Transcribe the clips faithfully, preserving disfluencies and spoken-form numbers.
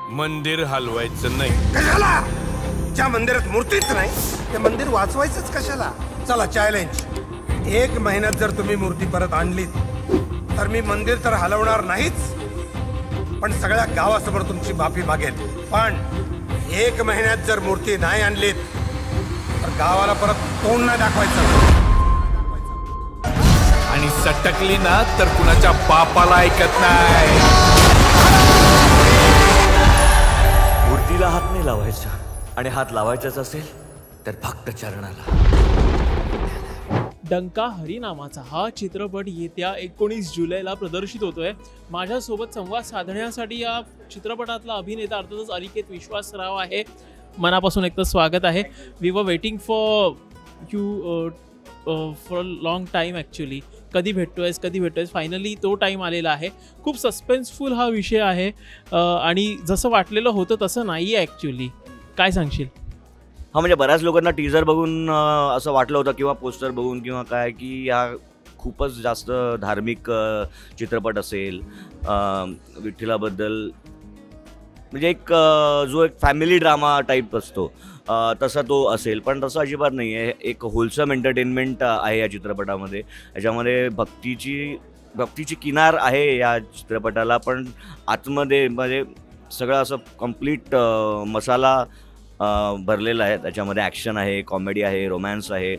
मंदिर हलवायचं नाही. कशाला? ज्या मंदिरात मूर्तीच नाही ते मंदिर वाचवायचंच कशाला? चला चॅलेंज. एक महिन्यात जर तुम्ही मूर्ती परत आणलीत तर मी मंदिर तर हलवणार नाहीच, पण सगळ्या गावासमोर तुमची माफी मागेल. पण एक महिन्यात जर मूर्ती नाही आणलीत तर गावाला परत तोंड नाही दाखवायचं. आणि सटकली ना तर कुणाच्या बापाला ऐकत नाही. मूर्तीला हात नाही लावायचा, आणि हात लावायचाच असेल तर फक्त चरणाला. डंका हरिनामाचा हा चित्रपट येत्या एकोणीस जुलैला प्रदर्शित होतोय. माझ्यासोबत संवाद साधण्यासाठी या चित्रपटातला अभिनेता अर्थातच अनिकेत विश्वासराव आहे. मनापासून एक तर स्वागत आहे. We were waiting for you for a long time actually. कधी भेटतोयस कधी भेटतोयस फायनली तो टाईम आलेला आहे. खूप सस्पेन्सफुल हा विषय आहे आणि जसं वाटलेलं होतं तसं नाही आहे ॲक्च्युली. काय सांगशील? हां, म्हणजे बऱ्याच लोकांना टीजर बघून असं वाटलं होतं किंवा पोस्टर बघून किंवा काय की हा खूपच जास्त धार्मिक चित्रपट असेल, विठ्ठलाबद्दल म्हणजे एक जो एक फॅमिली ड्रामा टाईप असतो तसा तो असेल. पण तसं अजिबात नाही आहे. एक होलसम एंटरटेनमेंट आहे या चित्रपटामध्ये. याच्यामध्ये भक्तीची भक्तीची किनार आहे या चित्रपटाला, पण आतमध्ये म्हणजे सगळं असं कम्प्लीट मसाला भरलेला आहे. त्याच्यामध्ये ॲक्शन आहे, कॉमेडी आहे, रोमॅन्स आहे.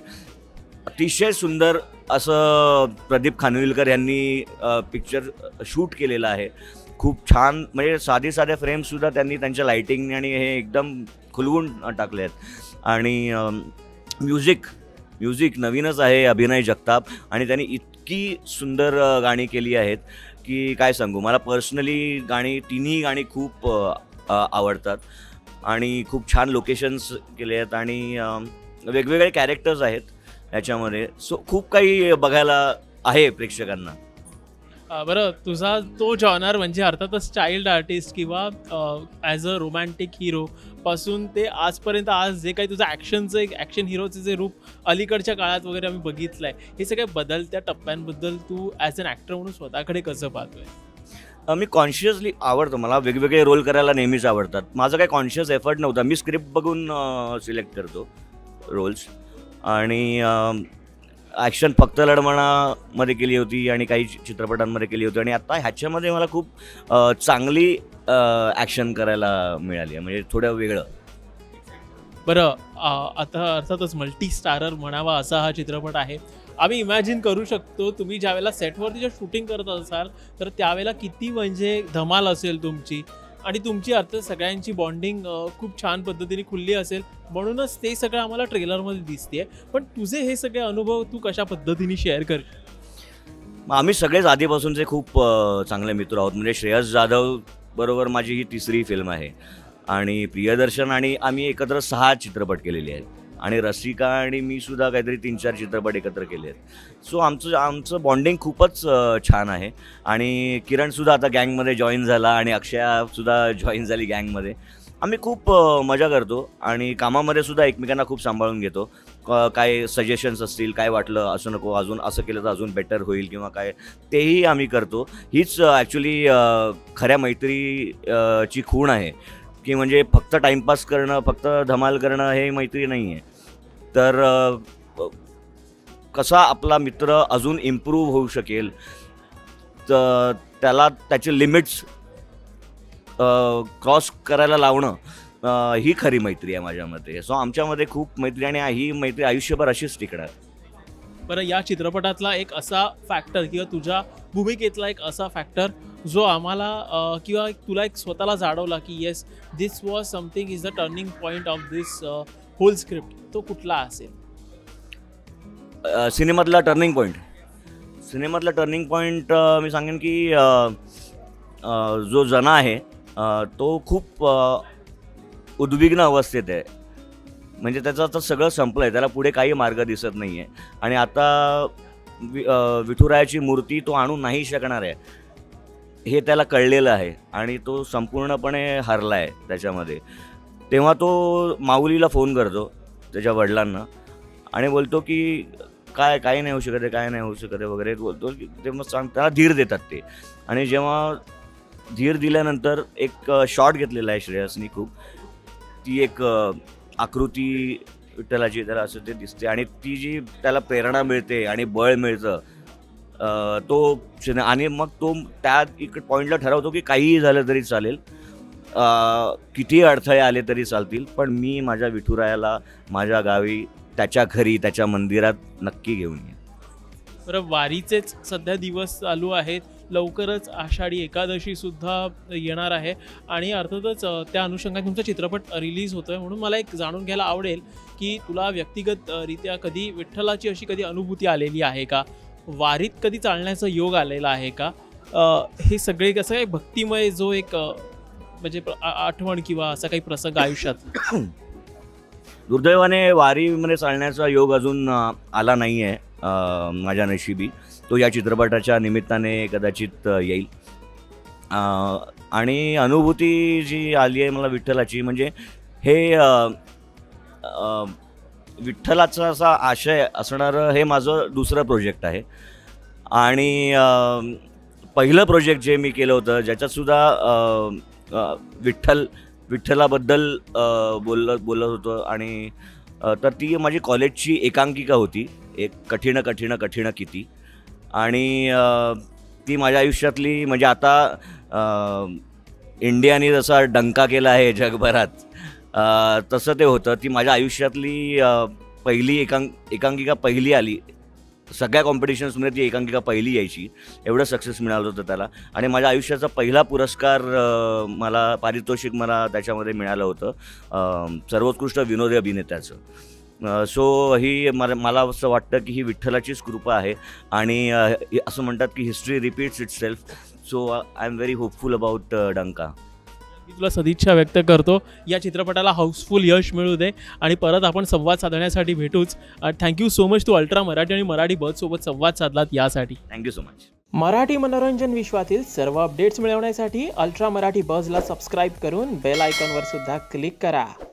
अतिशय सुंदर असं प्रदीप खानविलकर यांनी पिक्चर शूट केलेलं आहे. खूप छान, म्हणजे साधे साधे फ्रेम्ससुद्धा त्यांनी त्यांच्या लाईटिंग आणि हे एकदम खुलवून टाकले आहेत. आणि म्युझिक म्युझिक नवीनच आहे, अभिनय जगताप, आणि त्यांनी इतकी सुंदर गाणी केली आहेत की काय सांगू. मला पर्सनली गाणी तिन्ही गाणी खूप आवडतात आणि खूप छान लोकेशन्स केले आहेत आणि वेगवेगळे कॅरेक्टर्स आहेत याच्यामध्ये. सो खूप काही बघायला आहे प्रेक्षकांना. बरं, तुझा तो जॉनर म्हणजे अर्थातच चाइल्ड आर्टिस्ट किंवा ॲज अ रोमॅन्टिक हिरो पासून ते आजपर्यंत आज जे काही तुझं ॲक्शनचं एक ॲक्शन हिरोचं जे रूप अलीकडच्या काळात वगैरे आम्ही बघितलं आहे, हे सगळ्या बदलत्या टप्प्यांबद्दल तू ॲज अन ॲक्टर म्हणून स्वतःकडे कसं पाहतोय? मी कॉन्शियसली आवडतो, मला वेगवेगळे रोल करायला नेहमीच आवडतात. माझा काही कॉन्शियस एफर्ट नव्हता. मी स्क्रिप्ट बघून सिलेक्ट करतो रोल्स. आणि ॲक्शन फक्त लढमणामध्ये केली होती आणि काही चित्रपटांमध्ये केली होती, आणि आता ह्याच्यामध्ये मला खूप चांगली ॲक्शन करायला मिळाली आहे, म्हणजे थोडं वेगळं. बरं, आता अर्थातच मल्टी स्टारर म्हणावा असा हा चित्रपट आहे. आम्ही इमॅजिन करू शकतो तुम्ही ज्यावेळेला सेटवरती जे शूटिंग करत असाल तर त्यावेळेला किती म्हणजे धमाल असेल तुमची, आणि तुमची अर्थ सगळ्यांची बॉन्डिंग खूप छान पद्धतीने खुलली असेल, म्हणूनच ते सगळं आम्हाला ट्रेलरमध्ये दिसते. पण तुझे हे सगळे अनुभव तू कशा पद्धतीने शेअर कर? आम्ही सगळेच आधीपासूनचे खूप चांगले मित्र आहोत. म्हणजे श्रेयस जाधव बरोबर माझी ही तिसरी फिल्म आहे, आणि प्रियदर्शन आणि आम्ही एकत्र सहा चित्रपट केलेले आहेत, आणि रसिका आणि मी सुद्धा काहीतरी तीन चार चित्रपट एकत्र केले आहेत. सो आमचं आमचं बॉन्डिंग खूपच छान आहे. आणि किरणसुद्धा आता गँगमध्ये जॉईन झाला, आणि अक्षयासुद्धा जॉईन झाली गँगमध्ये. आम्ही खूप मजा करतो आणि कामामध्ये सुद्धा एकमेकांना खूप सांभाळून घेतो. काय सजेशन्स असतील, काय वाटलं असं नको, अजून असं केलं तर अजून बेटर होईल किंवा काय, तेही आम्ही करतो. हीच ॲक्च्युली खऱ्या मैत्री ची खूण आहे की म्हणजे फक्त टाईमपास करणं, फक्त धमाल करणं हे मैत्री नाही आहे. तर कसा आपला मित्र अजून इम्प्रूव्ह होऊ शकेल, तर त्याला त्याचे लिमिट्स क्रॉस करायला लावणं ही खरी मैत्री आहे माझ्या मते. सो आमच्यामध्ये खूप मैत्री, आणि ही मैत्री आयुष्यभर अशीच टिकणार. बरं, या चित्रपटातला एक असा फॅक्टर किंवा तुझ्या भूमिकेतला एक असा फॅक्टर जो आम्हाला किंवा तुला एक स्वतःला जाणवला की yes this was something is the turning point of this whole script, तो कुठला असेल? सिनेमातला टर्निंग पॉईंट सिनेमातला टर्निंग पॉईंट मी सांगेन की जो जना आहे तो खूप उद्विग्न अवस्थेत आहे. म्हणजे त्याचं आता सगळं संपलं आहे, त्याला पुढे काही मार्ग दिसत नाही आहे, आणि आता वि विठुरायाची मूर्ती तो आणू नाही शकणार आहे हे त्याला कळलेलं आहे, आणि तो संपूर्णपणे हरला आहे त्याच्यामध्ये. तेव्हा तो माऊलीला फोन करतो, त्याच्या वडिलांना, आणि बोलतो की काय काही नाही होऊ शकत आहे, काय नाही होऊ शकत आहे वगैरे बोलतो. तेव्हा सांग त्याला धीर देतात ते. आणि जेव्हा धीर दिल्यानंतर एक शॉट घेतलेला आहे श्रेयसनी खूप. ती एक आकृती विठ्ठलाची त्याला असं ते दिसते आणि ती जी त्याला प्रेरणा मिळते आणि बळ मिळतं तो आणि मग तो त्या एक पॉईंटला ठरवतो की काहीही झालं तरी चालेल, किती अडथळे आले तरी चालतील, पण मी माझ्या विठुरायाला माझ्या गावी त्याच्या घरी त्याच्या मंदिरात नक्की घेऊन येईन. बरं, वारीचेच सध्या दिवस चालू आहेत, लवकरच आषाढी एकादशी सुद्धा येणार आहे आणि अर्थातच त्या अनुषंगाने तुमचा चित्रपट रिलीज होतोय. म्हणून मला एक जाणून घ्यायला आवडेल की तुला व्यक्तिगतरित्या कधी विठ्ठलाची अशी कधी अनुभूती आलेली आहे का, वारीत कधी चालण्याचा योग आलेला आहे का, हे सगळे कसं आहे भक्तिमय जो एक म्हणजे आठवण किंवा असा काही प्रसंग आयुष्यात? दुर्दैवाने वारीमध्ये चालण्याचा योग अजून आला नाही आहे माझ्या नशिबी. तो या चित्रपटाच्या निमित्ताने कदाचित येईल. आणि अनुभूती जी आली आहे मला विठ्ठलाची, म्हणजे हे विठ्ठलाचा असा आशय असणारं हे माझं दुसरं प्रोजेक्ट आहे. आणि पहिलं प्रोजेक्ट जे मी केलं होतं ज्याच्यातसुद्धा विठ्ठल विठ्ठलाबद्दल बोलत बोलत होतं आणि तर ती माझी कॉलेजची एकांकिका होती, एक कठीण कठीण कठीण किती. आणि ती माझ्या आयुष्यातली म्हणजे आता इंडियाने जसा डंका केला आहे जगभरात तसं ते होतं. ती माझ्या आयुष्यातली पहिली एकांक एकांकिका पहिली आली. सगळ्या कॉम्पिटिशन्समध्ये ती एकांकिका पहिली यायची, एवढं सक्सेस मिळालं होतं त्याला. आणि माझ्या आयुष्याचा पहिला पुरस्कार मला पारितोषिक मला त्याच्यामध्ये मिळालं होतं सर्वोत्कृष्ट विनोदी अभिनेत्याचं. सो ही मला मला असं वाटतं की ही विठ्ठलाचीच कृपा आहे आणि असं म्हणतात की history repeats itself. So I am very hopeful about Danka. मी तुला सदिच्छा व्यक्त करतो. या चित्रपटाला हाऊसफुल यश मिळू दे आणि परत आपण संवाद साधण्यासाठी भेटूच. थँक्यू सो मच तू अल्ट्रा मराठी आणि मराठी बझसोबत संवाद साधलात यासाठी. Thank you so much. मराठी मनोरंजन विश्वातील सर्व अपडेट्स मिळवण्यासाठी अल्ट्रा मराठी बझला सबस्क्राईब करून बेल आयकॉनवर सुद्धा क्लिक करा.